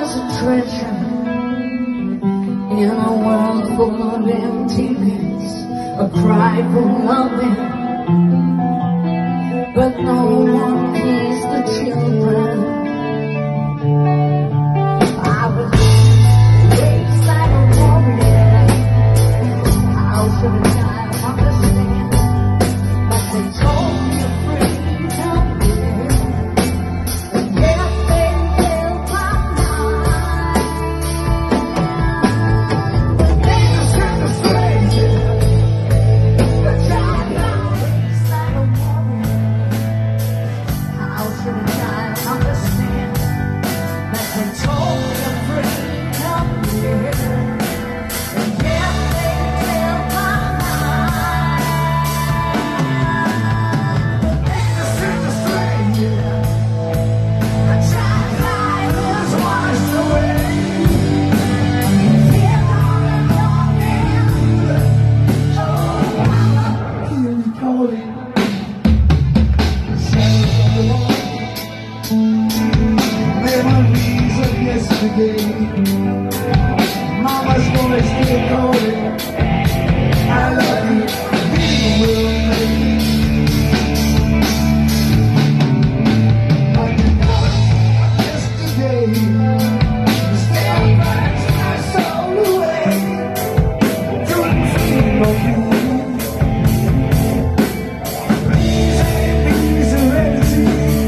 was a treasure in a world full of emptiness, a cry for loving, but no one heeds the children. I was raised like a warrior. How should a child understand? But they told me freedom here, and yet they filled my mind. But then I turned to stranger, a child raised like a warrior. How should a child understand? That they told me freedom here, and yet they filled my mind. But then I turned to stranger, a child life was washed away. Here on the end, oh, here we go. Memories of yesterday. Mama's voice still calling. I love you, people will make. But you know, yesterday, still burns my soul away. Couldn't feel no you. Please ain't me serenity.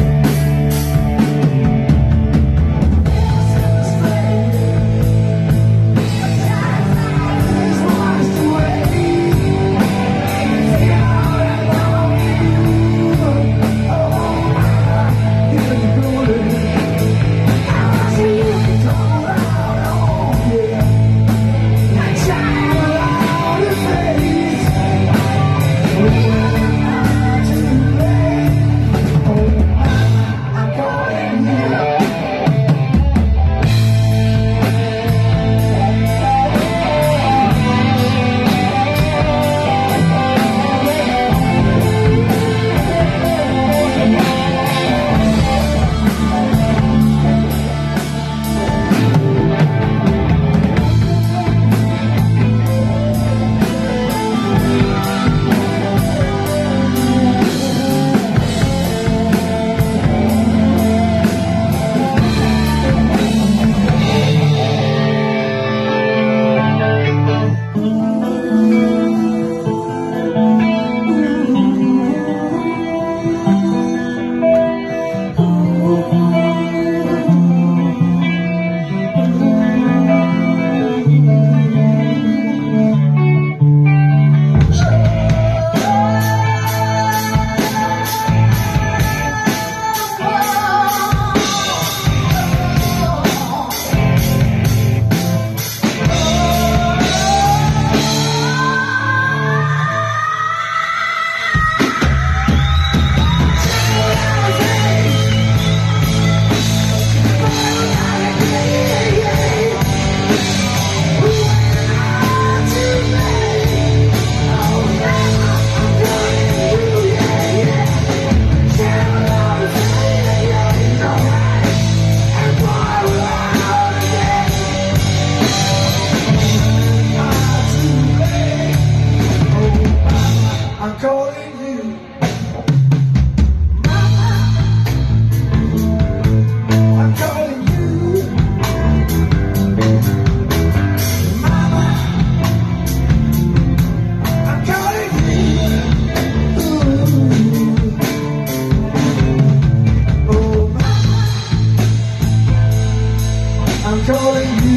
I'm calling you.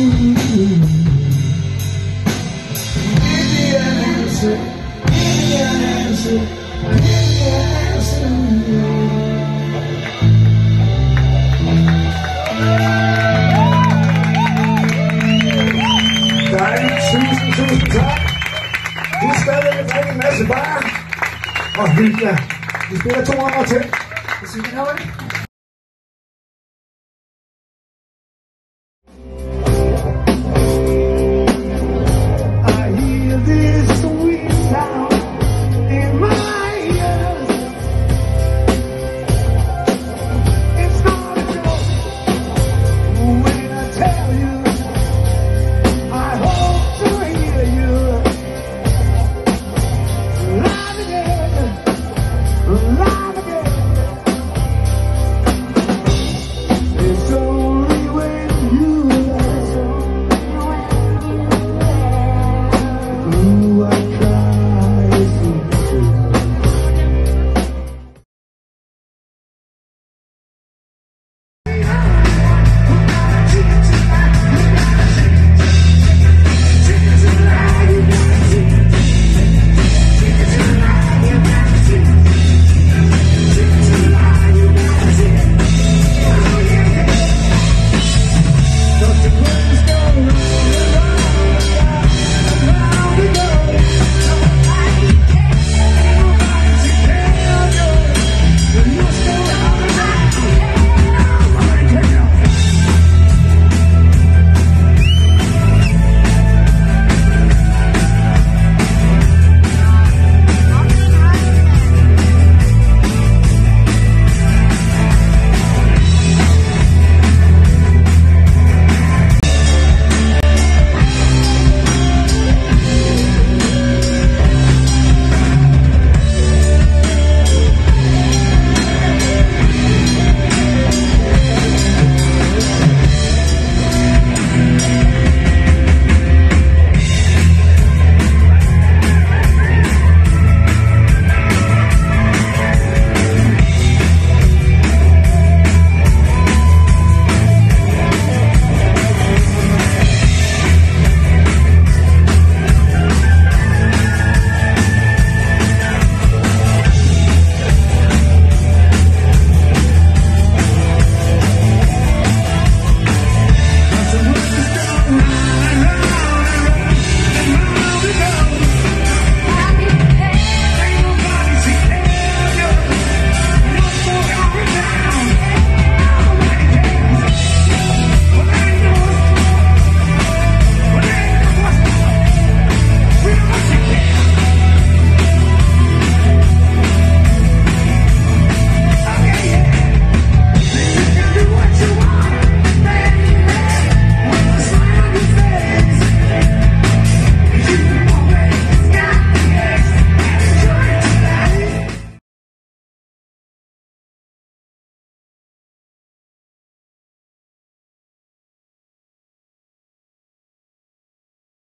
Give me an answer. Give me an answer. Give me an answer. Dejligt. Tusind tak. Du er stadigvæk drikke en masse bajer. Og hygge jer. Vi spiller 2 numre til. Hvis vi kan nå det.